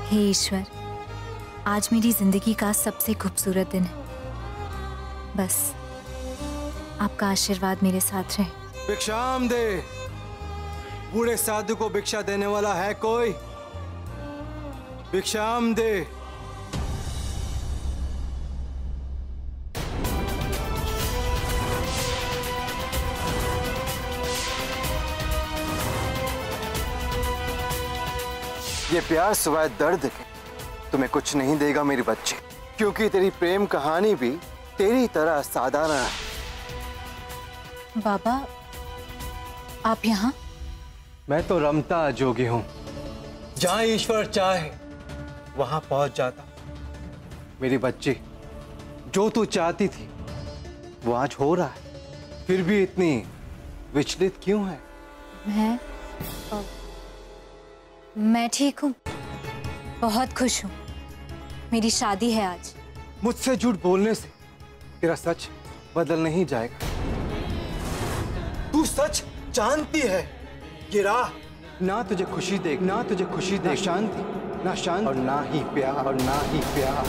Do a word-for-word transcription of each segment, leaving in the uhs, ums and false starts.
हे ईश्वर, आज मेरी जिंदगी का सबसे खूबसूरत दिन है। बस आपका आशीर्वाद मेरे साथ रहे। भिक्षाम दे। बूढ़े साधु को भिक्षा देने वाला है कोई? भिक्षाम दे। ये प्यार सिवाय दर्द के तुम्हें कुछ नहीं देगा मेरी बच्ची, क्योंकि तेरी प्रेम कहानी भी तेरी तरह साधारण है। बाबा, आप यहाँ? मैं तो रमता जोगी हूं, जहां ईश्वर चाहे वहां पहुंच जाता। मेरी बच्ची, जो तू चाहती थी वो आज हो रहा है, फिर भी इतनी विचलित क्यों है? मैं मैं ठीक हूँ, बहुत खुश हूँ। मेरी शादी है आज। मुझसे झूठ बोलने से तेरा सच बदल नहीं जाएगा। तू सच जानती है ये राह ना तुझे खुशी दे, ना तुझे खुशी दे, शांति, ना शांति और ना ही प्यार, और ना ही प्यार।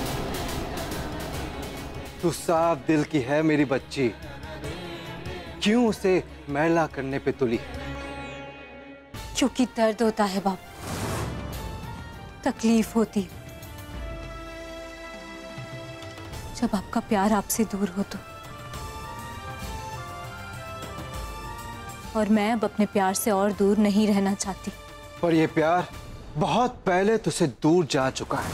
तू साफ दिल की है मेरी बच्ची, क्यों उसे मैला करने पे तुली है? क्योंकि दर्द होता है बाबा, तकलीफ होती है। जब आपका प्यार आपसे दूर हो तो। और मैं अब अपने प्यार से और दूर नहीं रहना चाहती। पर यह प्यार बहुत पहले तुझसे दूर जा चुका है,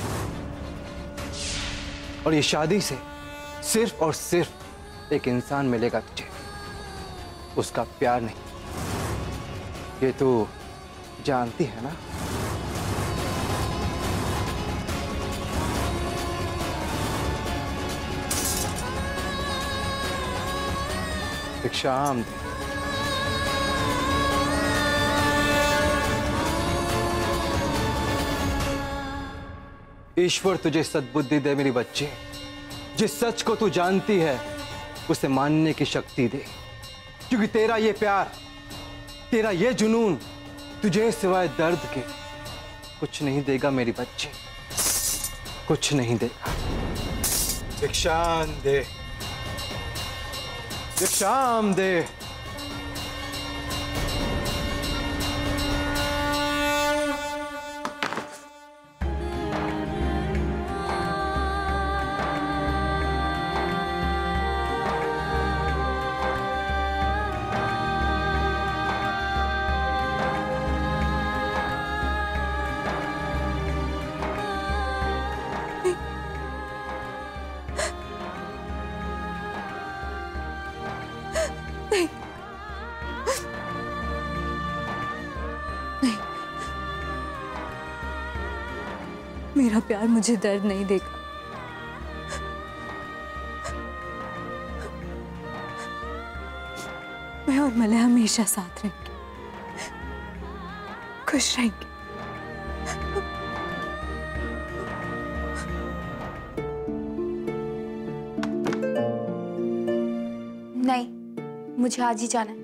और ये शादी से सिर्फ और सिर्फ एक इंसान मिलेगा तुझे, उसका प्यार नहीं। ये तू जानती है ना? भिक्षाम दे। ईश्वर तुझे सद्बुद्धि दे मेरी बच्ची, जिस सच को तू जानती है उसे मानने की शक्ति दे, क्योंकि तेरा ये प्यार, तेरा ये जुनून तुझे सिवाय दर्द के कुछ नहीं देगा मेरी बच्ची, कुछ नहीं देगा। भिक्षाम दे, भिक्षाम दे। नहीं, नहीं, मेरा प्यार मुझे दर्द नहीं देगा। मैं और मलय हमेशा साथ रहेंगे, खुश रहेंगे। नहीं, मुझे आज ही जाना है।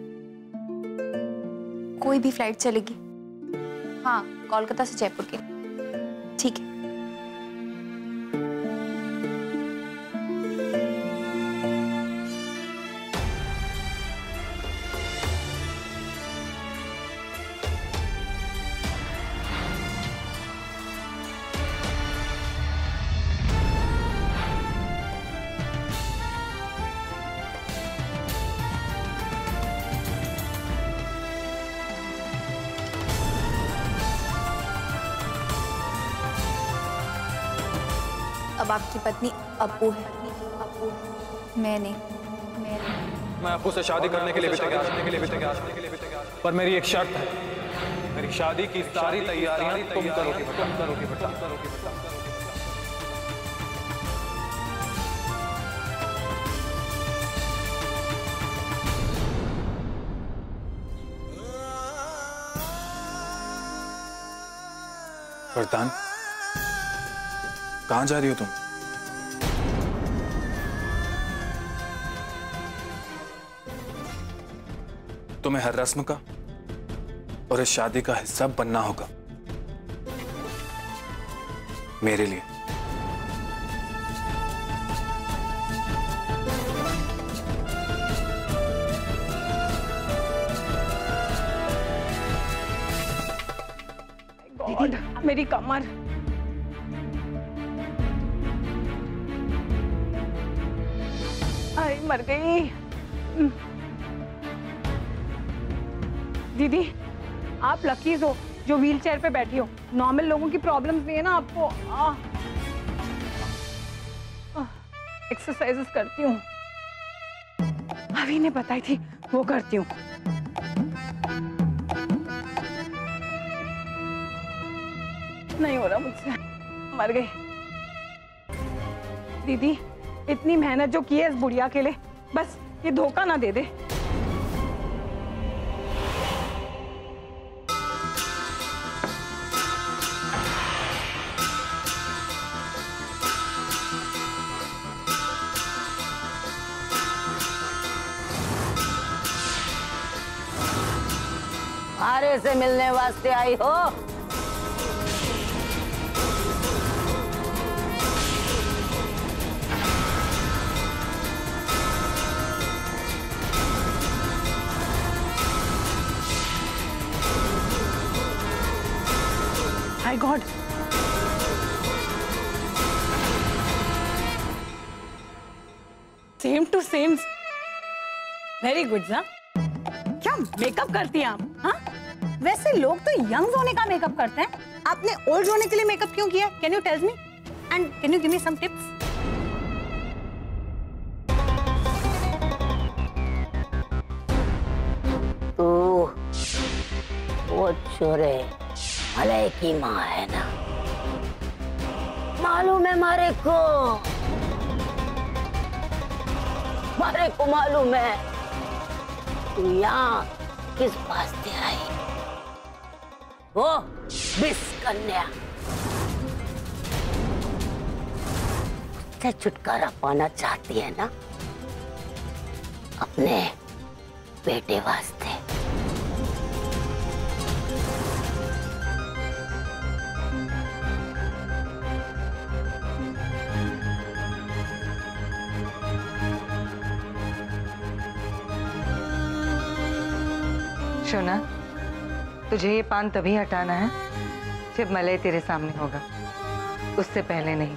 कोई भी फ्लाइट चलेगी। हाँ, कोलकाता से जयपुर की। ठीक है। अब आपकी पत्नी अप्पू है, मैं नहीं। मैं मैं अप्पू से शादी करने के लिए भी तैयार करने के लिए भी तैयार करने के लिए भी तैयार, पर मेरी एक शर्त है। मेरी शादी की सारी तैयारियां तुम करोगी बेटा, तुम करोगी बेटा, तुम करोगी बेटा। वरदान, कहां जा रही हो तुम? तुम्हें हर रस्म का और इस शादी का हिस्सा बनना होगा। मेरे लिए। गॉड, मेरी कमर। अरे मर गई। दीदी, आप लकी हो जो व्हील चेयर पे बैठी हो। नॉर्मल लोगों की प्रॉब्लम्स नहीं है ना आपको। एक्सरसाइजेस करती हूँ, अभी ने बताई थी, वो करती हूँ। नहीं हो रहा मुझसे, मर गई। दीदी, इतनी मेहनत जो की है इस बुढ़िया के लिए, बस ये धोखा ना दे दे। आरे से मिलने वास्ते आई हो? My god, same to same. Very good. ना क्या मेकअप करती हैं आप? हाँ, वैसे लोग तो यंग होने का मेकअप करते हैं, आपने ओल्ड होने के लिए मेकअप क्यों किया? Can you tell me and can you give me some tips? तू वो छोरे मलय की माँ है ना, मालूम है मारे को, मारे को मालूम है तू यहाँ किस वास्ते आई। वो बिस कन्या, उससे छुटकारा पाना चाहती है ना अपने बेटे वास्ते। शोना, तुझे ये पान तभी हटाना है जब मलय तेरे सामने होगा, उससे पहले नहीं।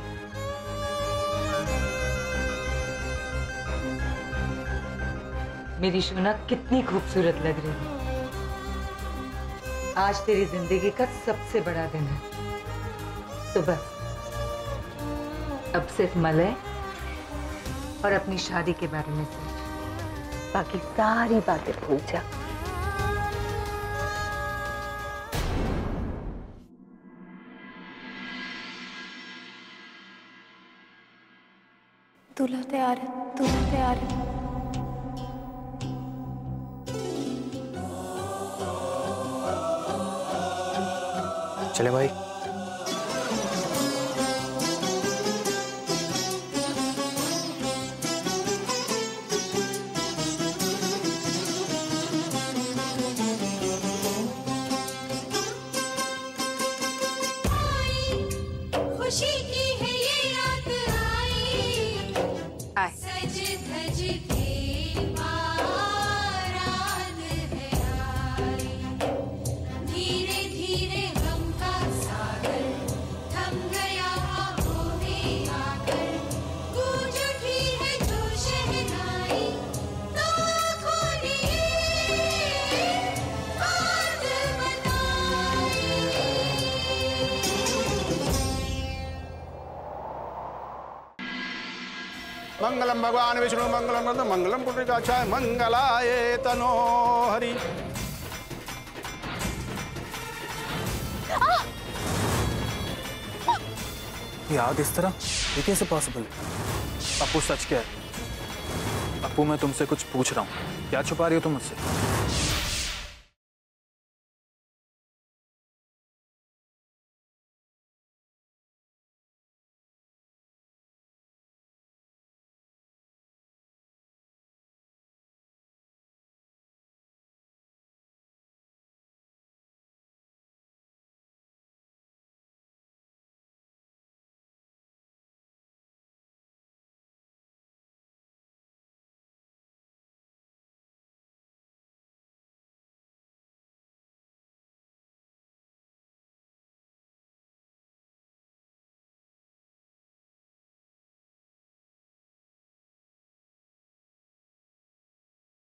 मेरी शोना कितनी खूबसूरत लग रही है। आज तेरी जिंदगी का सबसे बड़ा दिन है, तो बस अब सिर्फ मलय और अपनी शादी के बारे में सोच, बाकी सारी बातें भूल जा। दूल्हा तैयार है, दूल्हा तैयार है। चले भाई। खुशी की है ये रात आई, सज धज के बारात है आई, धीरे धीरे गम का सागर थम गया आहों आकर, गूंज उठी है जो शहनाई, तो खोलिए बात बताई। मंगलम भगवान विष्णु मंगलम गंध मंगलम पुंडरीकाक्षाय मंगलाय तनो हरि। ये आग इस तरह, ये कैसे पॉसिबल? अपू सच क्या है? अपू मैं तुमसे कुछ पूछ रहा हूँ, क्या छुपा रही हो तुम मुझसे?